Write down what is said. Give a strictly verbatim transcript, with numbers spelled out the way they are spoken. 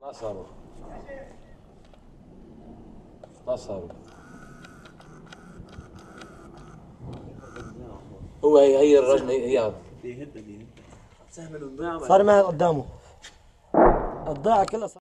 اختصروا اختصروا. هو هي هي الرجل هي هذا بيهد بيهد سهم الضيعة صار معي قدامه الضيعة كلها.